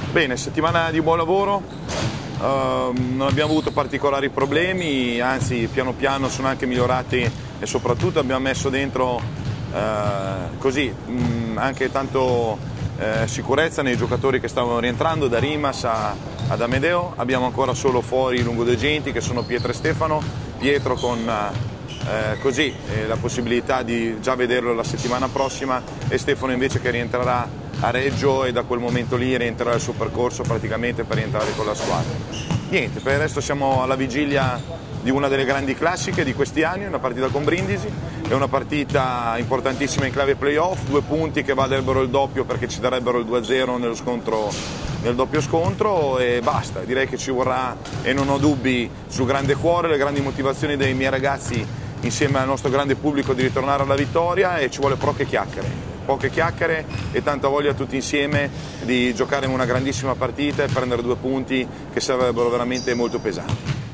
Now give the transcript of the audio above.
Bene, settimana di buon lavoro, non abbiamo avuto particolari problemi, anzi piano piano sono anche migliorati e soprattutto abbiamo messo dentro anche tanto sicurezza nei giocatori che stavano rientrando, da Rimas ad Amedeo. Abbiamo ancora solo fuori i lungodegenti che sono Pietro e Stefano, Pietro con la possibilità di già vederlo la settimana prossima e Stefano invece che rientrerà a Reggio e da quel momento lì rientrerà il suo percorso praticamente per rientrare con la squadra. Niente, per il resto siamo alla vigilia di una delle grandi classiche di questi anni, una partita con Brindisi, è una partita importantissima in clave playoff, 2 punti che valerebbero il doppio perché ci darebbero il 2-0 nel doppio scontro e basta, direi che ci vorrà e non ho dubbi sul grande cuore, le grandi motivazioni dei miei ragazzi insieme al nostro grande pubblico di ritornare alla vittoria e ci vuole poche chiacchiere e tanta voglia tutti insieme di giocare in una grandissima partita e prendere 2 punti che sarebbero veramente molto pesanti.